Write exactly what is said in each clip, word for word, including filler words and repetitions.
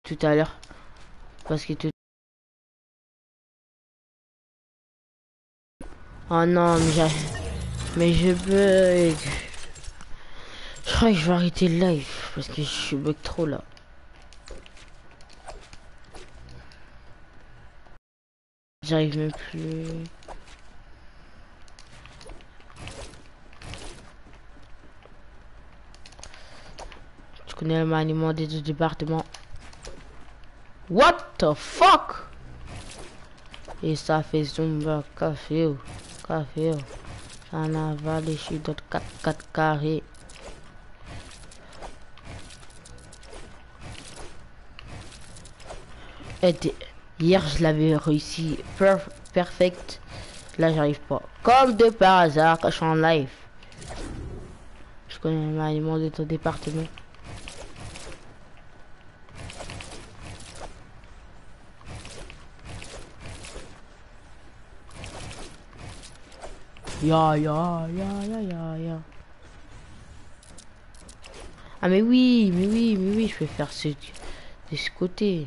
tout à l'heure. Parce que tout... Oh non, mais j'ai... Mais je bug. Je crois que je vais arrêter le live. Parce que je bug trop là. J'arrive même plus. Tu connais le maniement des deux départements. What the fuck? Et ça fait Zumba, café, oh, café, oh. J'en avale, je suis d'autres quatre quatre carrés. Et hier, je l'avais réussi perf perfect. Là, j'arrive pas. Comme de par hasard, quand je suis en live. Je connais l'aliment de ton département. Ya, ya, ya, ya, ya, ya. Ah, mais oui, mais oui, mais oui, je vais faire ce, de ce côté.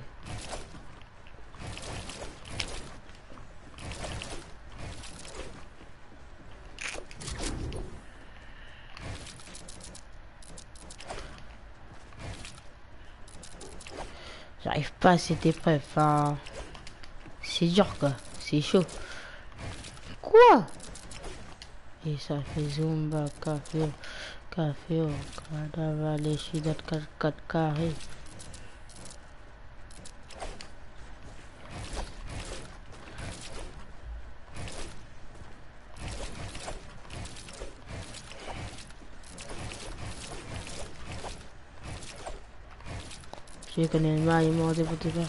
J'arrive pas à cette épreuve, enfin... C'est dur, quoi. C'est chaud. Quoi? Et ça fait Zumba, café, café, cadavre, les chidotes, quatre quatre carrés. Je connais le mal, il m'a débuté pas.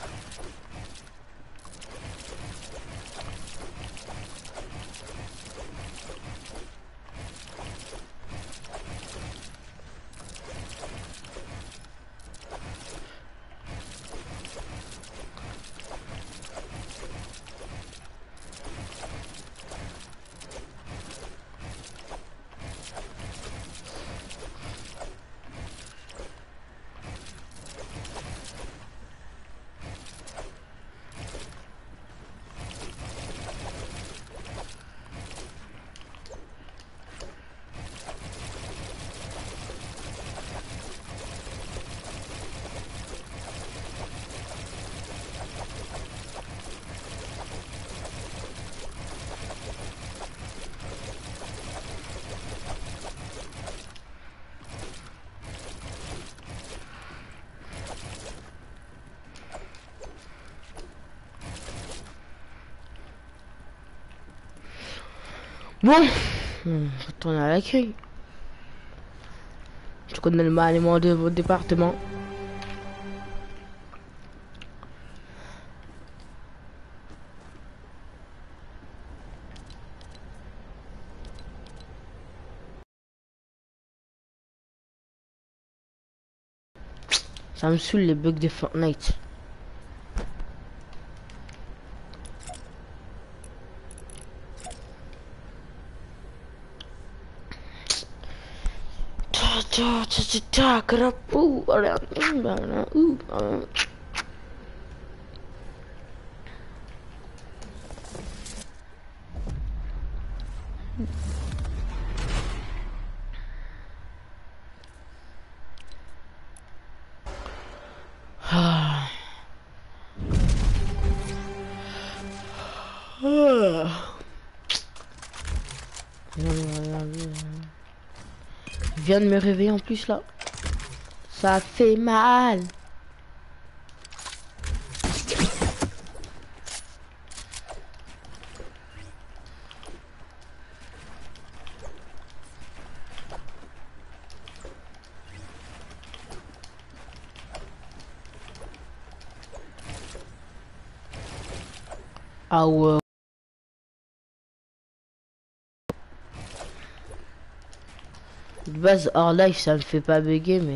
Bon, on retourne à l'accueil. Je connais le maniement de votre département. Ça me saoule les bugs de Fortnite. Ta ta ta ta karapu. Ah. Je viens de me réveiller en plus là. Ça fait mal. Ah ouais. De base hors life ça me fait pas bugger mais...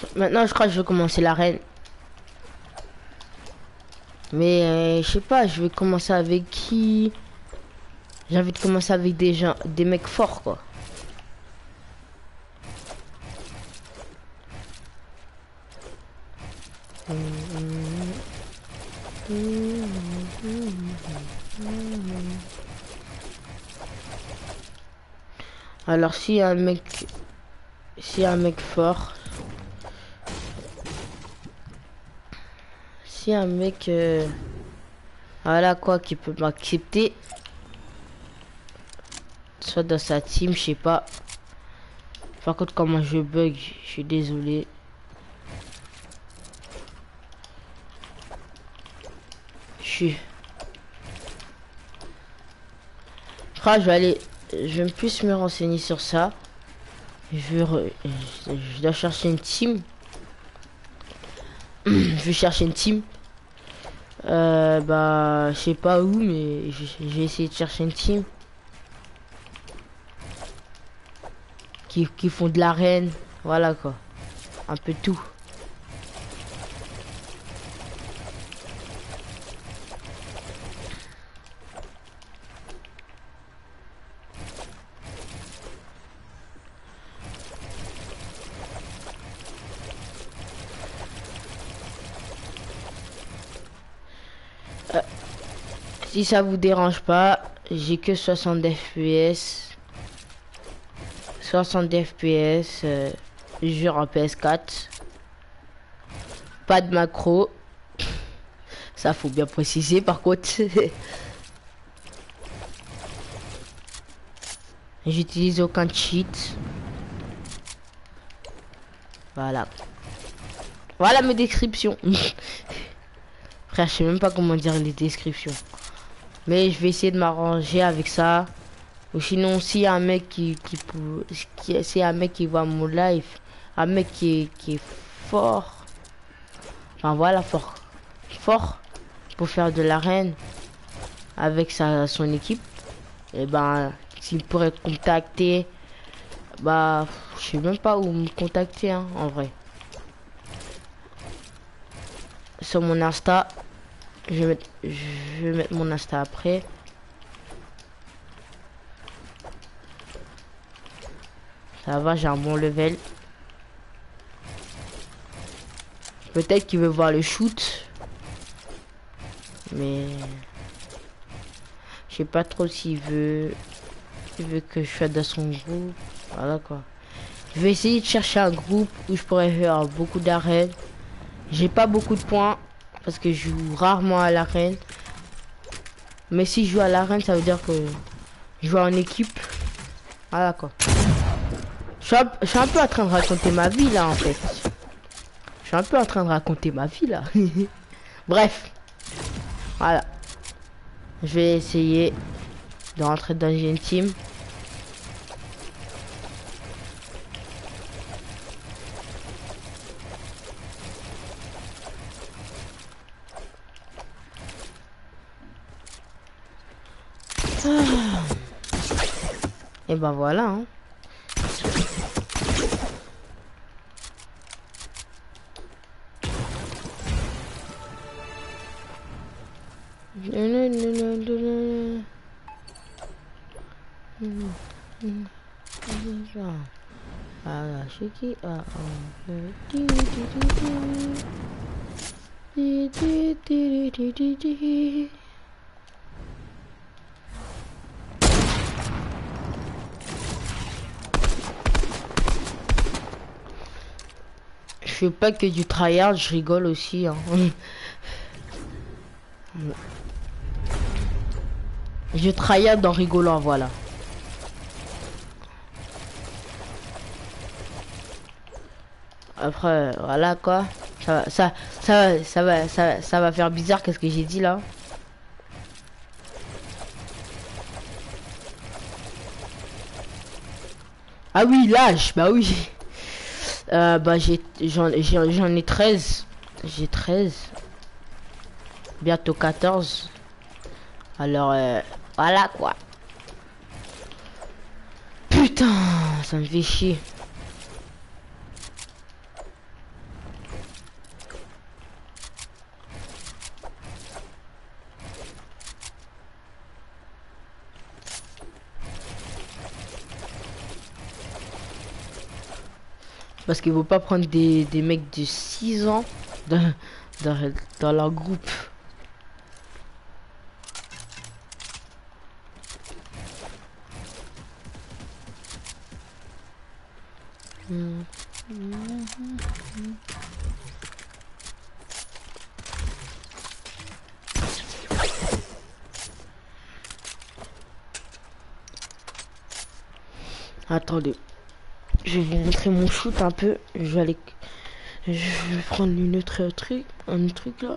Maintenant, je crois que je vais commencer l'arène. Mais euh, je sais pas, je vais commencer avec qui? J'ai envie de commencer avec des gens, des mecs forts quoi. Alors si un mec, si un mec fort, si un mec, euh, voilà quoi, qui peut m'accepter, soit dans sa team, je sais pas. Par contre, comment je bug, je suis désolé. Je suis. Je crois que je vais aller. Je vais plus me renseigner sur ça. Je vais. Re... Je dois chercher une team. Je vais chercher une team. Euh, bah, je sais pas où, mais je vais essayer de chercher une team. Qui, qui font de l'arène. Voilà quoi. Un peu tout. Euh, si ça vous dérange pas, j'ai que soixante F P S. soixante F P S. Euh, je joue en P S quatre. Pas de macro. Ça faut bien préciser par contre. J'utilise aucun cheat. Voilà. Voilà mes descriptions. Frère, je sais même pas comment dire les descriptions. Mais je vais essayer de m'arranger avec ça. Ou sinon, s'il y a un mec qui, qui peut... qui, c'est un mec qui voit mon live. Un mec qui est, qui est fort. Enfin voilà, fort. Fort. Pour faire de l'arène. Avec sa, son équipe. Et ben, s'il pourrait contacter. Bah, je sais même pas où me contacter, hein, en vrai. Sur mon Insta. Je vais mettre, je vais mettre mon Insta après. Ça va, j'ai un bon level. Peut-être qu'il veut voir le shoot. Mais... je sais pas trop s'il veut... il veut que je sois dans son groupe. Voilà quoi. Je vais essayer de chercher un groupe où je pourrais faire beaucoup d'arènes. J'ai pas beaucoup de points. Parce que je joue rarement à l'arène. Mais si je joue à l'arène, ça veut dire que je joue en équipe. Voilà quoi. Je suis, un, je suis un peu en train de raconter ma vie là en fait. Je suis un peu en train de raconter ma vie là. Bref. Voilà. Je vais essayer de rentrer dans une team. Ah. Et ben voilà. Hein. Ah, Shiki, ah, je fais pas que du tryhard, je rigole aussi. Hein. Je tryhard en rigolant, voilà. Après, voilà quoi. Ça va, ça, ça, ça va, ça, ça va faire bizarre. Qu'est-ce que j'ai dit là? Ah oui, l'âge, bah oui. Euh, bah j'ai, j'en, j'en ai treize. J'ai treize. Bientôt quatorze. Alors, euh, voilà quoi. Putain, ça me fait chier. Parce qu'il faut pas prendre des, des mecs de six ans dans, dans, dans leur groupe. Mmh. Mmh. Mmh. Attendez, je vais vous montrer mon shoot un peu. Je vais aller, je vais prendre une autre truc, un truc là.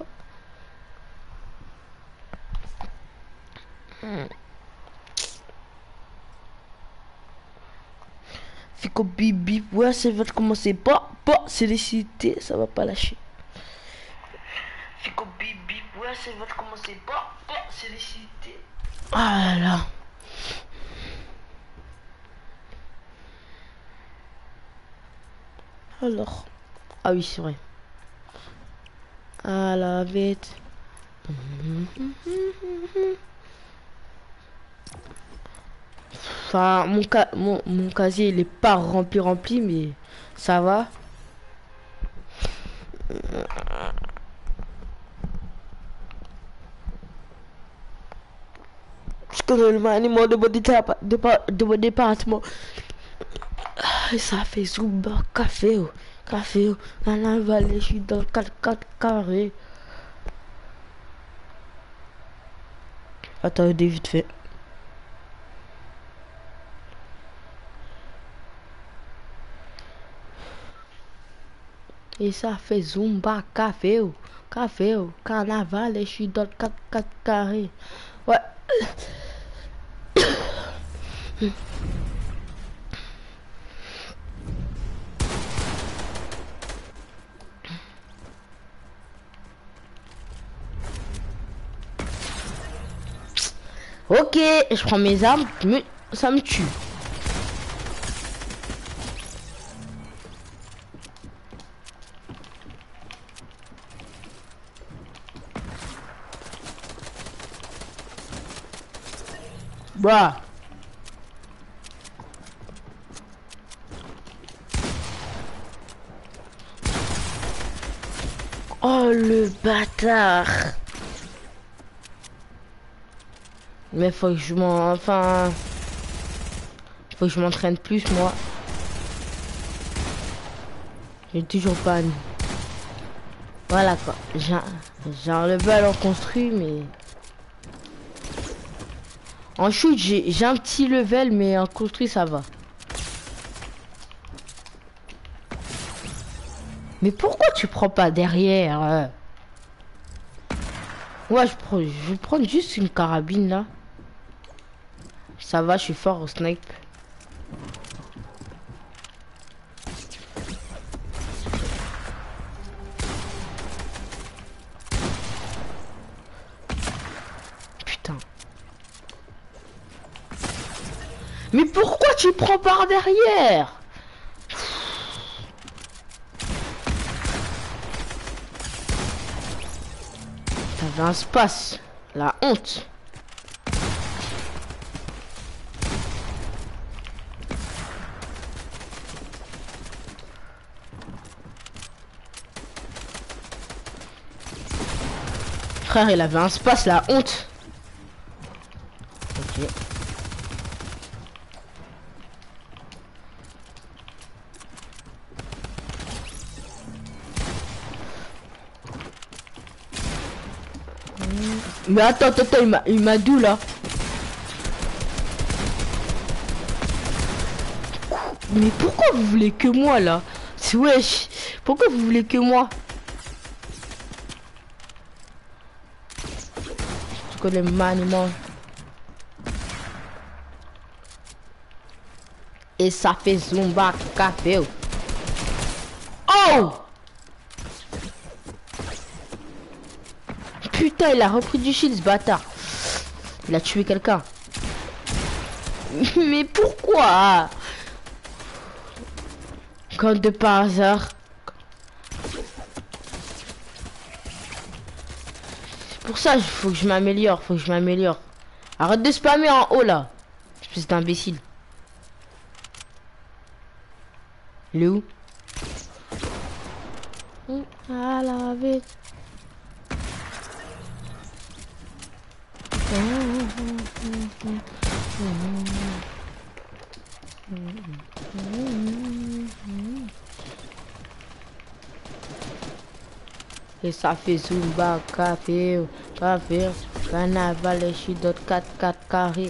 Fico bip bip, ouais, ça va commencer. Pas, pas, c'est les cités, ça va pas lâcher. Fico bip bip, ouais, ça va commencer. Pas, pas, c'est les cités. Ah là là. Alors, ah oui, c'est vrai. À la vite. Enfin, mon, ca mon, mon casier, il est pas rempli, rempli, mais ça va. Je connais le maniement de mon, dépa de, de mon département. Ah, ça fait Zumba, café, oh, café, oh. Dans la vallée, je suis dans le quatre quatre carré. Attendez, vite fait. Et ça fait Zumba, café, oh, café, oh. Carnaval, et je suis dans le quatre quatre carré. Ouais. Ok, je prends mes armes, mais ça me tue. Bah. Oh le bâtard. Mais faut que je m'en... Enfin... Faut que je m'entraîne plus, moi. J'ai toujours pas... Voilà, quoi. J'ai un... J'ai un level en construit, mais... En shoot, j'ai un petit level, mais en construit, ça va. Mais pourquoi tu prends pas derrière euh Ouais, je, prends... je vais prendre juste une carabine, là. Ça va, je suis fort au snipe. Putain. Mais pourquoi tu prends par derrière? T'avais un space. La honte. Frère, il avait un space, la honte. Ok. Mais attends, attends, attends, il m'a, il m'a d'où là? Mais pourquoi vous voulez que moi là? C'est wesh. Pourquoi vous voulez que moi? Tu connais maniement. Et ça fait Zumba café. Oh! Putain, il a repris du shield, ce bâtard. Il a tué quelqu'un. Mais pourquoi? Quand de par hasard. C'est pour ça, il faut que je m'améliore. Faut que je m'améliore. Arrête de spammer en haut là. Espèce d'imbécile. Il est où? I love it. Et ça fait Zumba, café, café, carnaval, et je suis d'autres quatre quatre carrés.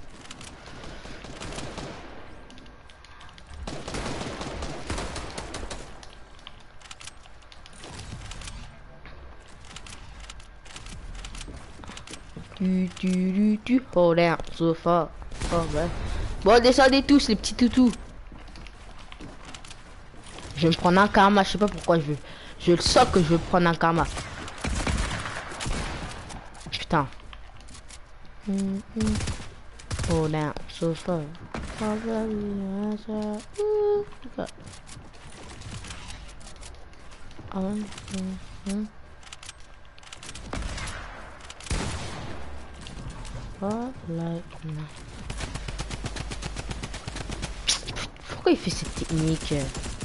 Tu, tu, tu, tu, oh là, so fort. Oh, ouais. Bon, descendez tous les petits toutous. Je vais me prendre un karma, je sais pas pourquoi je veux. Je le sens que je veux prendre un karma. Putain. Mm -hmm. Oh là, so fort. Oh, bah, oui, ça. Ouh, ah, mm -hmm. Oh, like, non. Pourquoi il fait cette technique?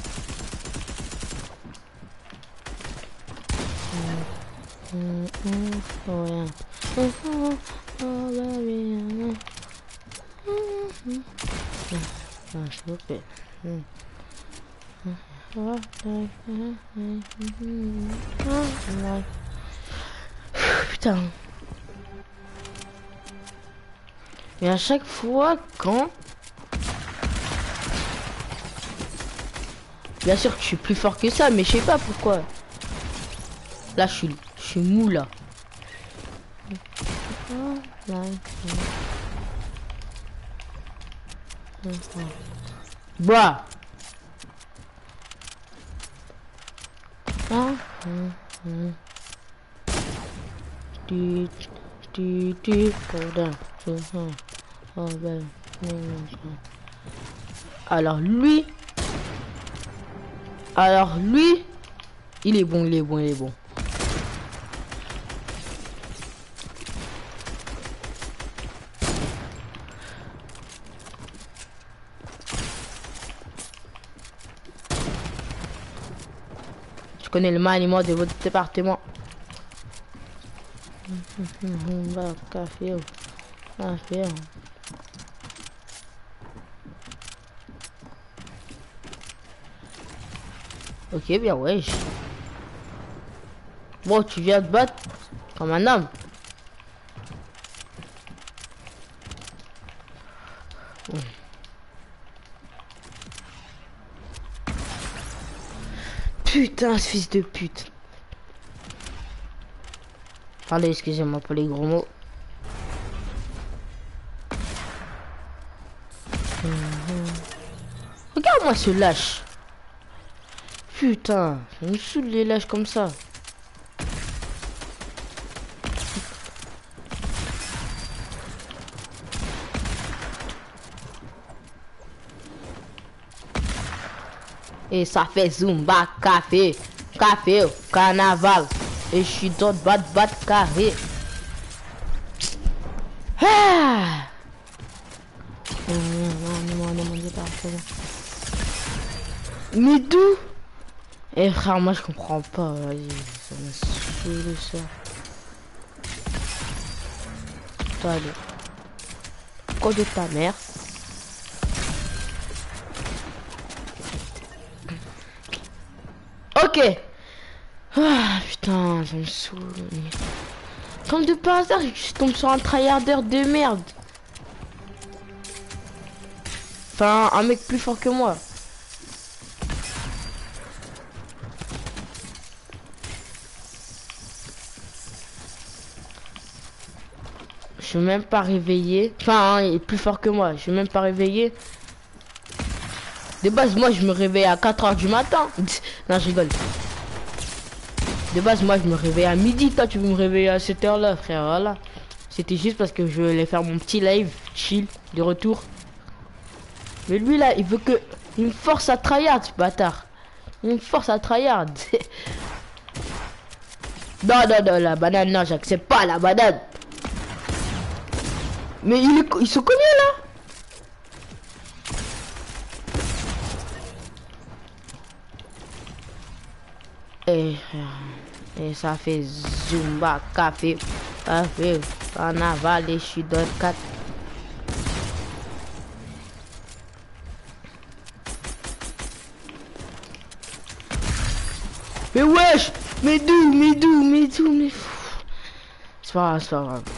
Mm -hmm. Oh, yeah. Mm -hmm. Oh, baby. Mm -hmm. Ah, s'il vous plaît. Mm. Oh, like, mm -hmm. Oh, like. Putain. Mais à chaque fois quand... Bien sûr que je suis plus fort que ça, mais je sais pas pourquoi. Là, je suis, je suis mou, là. Bah. Alors lui... Alors lui... Il est bon, il est bon, il est bon. Je connais le maniement de votre département. Café, café. Ok, bien, ouais. Bon, tu viens te battre comme un homme. Ouais. Putain, ce fils de pute. Allez, excusez-moi pour les gros mots. Mmh. Regarde-moi ce lâche. Putain, ça me saoule les lâches comme ça. Et ça fait Zumba, café, café, carnaval. Et je suis dans bat bat carré. Ah! Mais d'où? Eh frère, moi je comprends pas. Vas-y, ça m'a saoulé ça. Allez. Quoi de ta mère? Ok. Ah putain, ça me saoule. Comme de par hasard, je tombe sur un tryharder de merde. Enfin, un mec plus fort que moi. Je suis même pas réveillé. Enfin, hein, il est plus fort que moi. Je suis même pas réveillé. De base, moi, je me réveille à quatre heures du matin. Non, je rigole. De base, moi, je me réveille à midi. Toi, tu veux me réveiller à cette heure-là, frère. Voilà. C'était juste parce que je voulais faire mon petit live, chill, de retour. Mais lui, là, il veut que... Il me force à tryhard, ce bâtard. Il me force à tryhard. Non, non, non, la banane, non, j'accepte pas la banane. Mais il est... ils sont connus, là. Et, et ça fait Zumba, café, café, carnaval et je suis dans le quatre. Mais wesh, mais d'où, mais d'où, mais d'où, mais... C'est pas grave, c'est pas grave.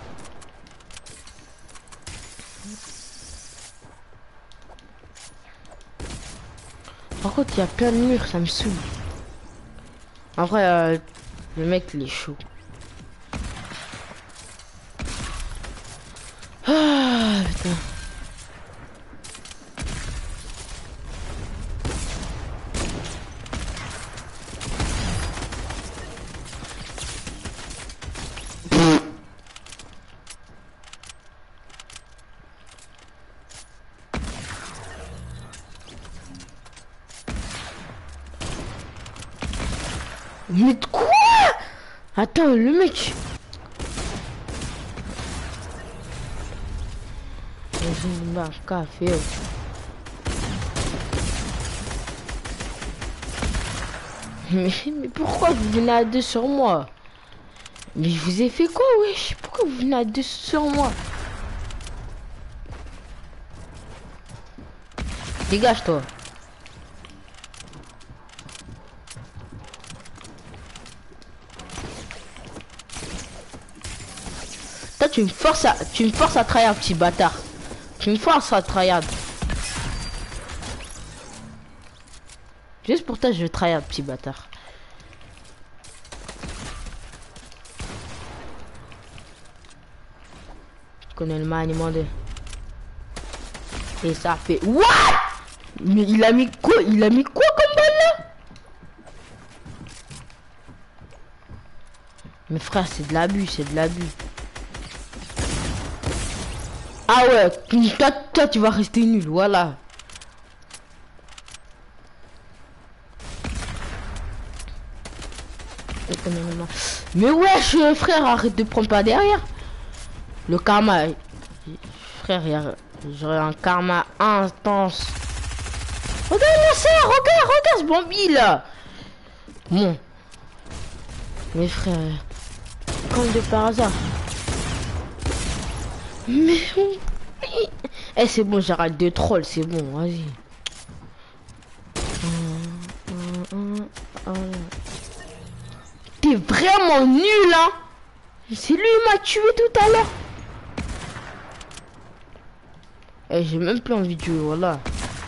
Par contre, il y a plein de murs, ça me saoule. En vrai, euh, le mec, il est chaud. Ah, putain. Mais de quoi? Attends, le mec. Zumba, café. Mais, mais pourquoi vous venez à deux sur moi? Mais je vous ai fait quoi, wesh? Pourquoi vous venez à deux sur moi? Dégage, toi. Toi, tu me forces à, tu me forces à trahir, petit bâtard. Tu me forces à trahir. Juste pour toi, je vais trahir, petit bâtard. Je connais le maniement de... Et ça fait... What? Mais il a mis quoi? Il a mis quoi comme balle là? Mais frère, c'est de l'abus, c'est de l'abus. Ah ouais, toi, toi tu vas rester nul, voilà. Mais wesh, frère, arrête de prendre pas derrière. Le karma, frère, j'aurais un karma intense. Regarde la sœur, regarde, regarde ce Bambi là. Bon. Mes frères, comme de par hasard. Mais... Eh c'est bon, j'arrête de troll, c'est bon, vas-y. T'es vraiment nul, hein. C'est lui qui m'a tué tout à l'heure. Eh, j'ai même plus envie de jouer, voilà.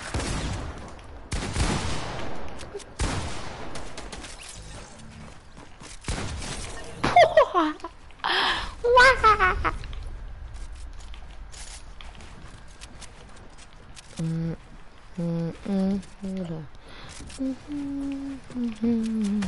Hum, hum, hum, voilà. Hum, hum, hum, hum.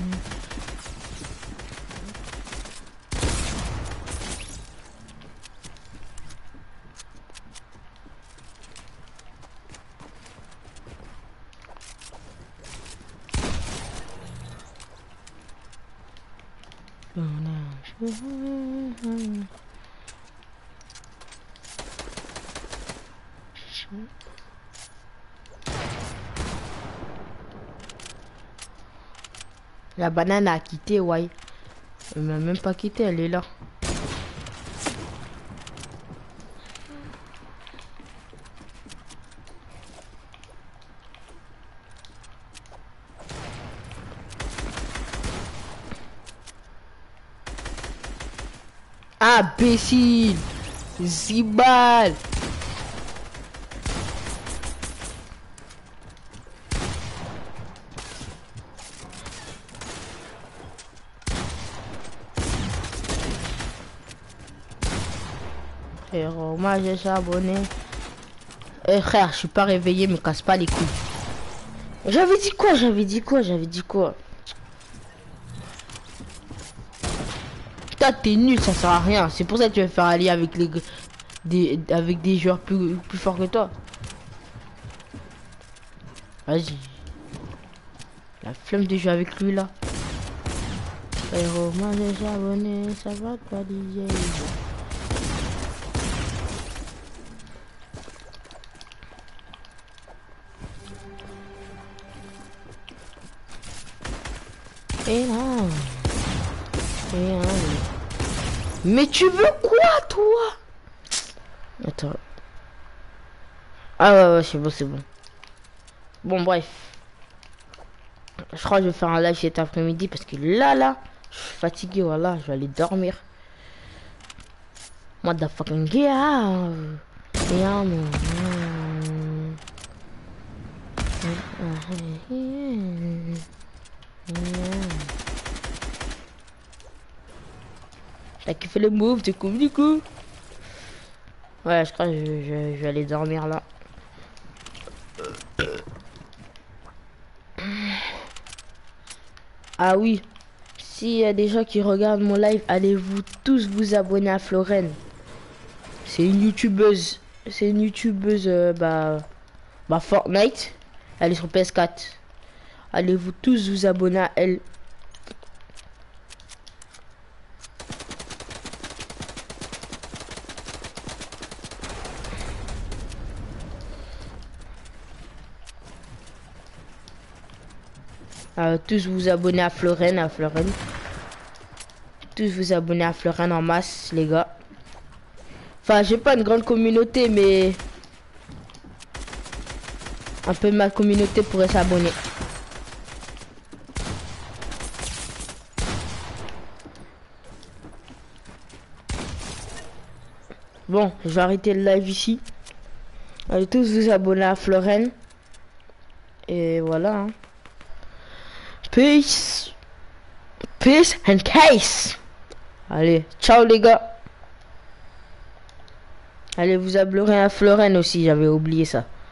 La banane a quitté, ouais. Elle m'a même pas quitté, elle est là. Imbécile, Zibal. Frérot, moi j'ai charbonné. Eh frère, je suis pas réveillé, me casse pas les couilles. J'avais dit quoi? J'avais dit quoi? J'avais dit quoi? Toi t'es nul, ça sert à rien. C'est pour ça que tu vas faire aller avec les des avec des joueurs plus plus forts que toi. Vas-y. La flemme de jouer avec lui là. Frérot, moi j'ai charbonné, ça va pas dire. Et non. Et non. Mais tu veux quoi, toi? Attends. Ah ouais, ouais, c'est bon, c'est bon. Bon, bref. Je crois que je vais faire un live cet après-midi parce que là, là, je suis fatigué, voilà, je vais aller dormir. Motherfucking get out. Yeah, man. T'as kiffé le move, t'es cool du coup. Ouais, je crois que je, je, je vais aller dormir là. Ah oui, s'il y a des gens qui regardent mon live, allez-vous tous vous abonner à Florène. C'est une youtubeuse. C'est une youtubeuse, euh, bah, bah Fortnite. Elle est sur P S quatre. Allez-vous tous vous abonner à elle. Euh, tous vous abonner à Florène, à Florène. Tous vous abonner à Florène en masse, les gars. Enfin, j'ai pas une grande communauté, mais un peu de ma communauté pourrait s'abonner. Bon, je vais arrêter le live ici. Allez tous vous abonner à Florène. Et voilà. Hein. Peace. Peace and case. Allez, ciao les gars. Allez vous abonner à Florène aussi, j'avais oublié ça.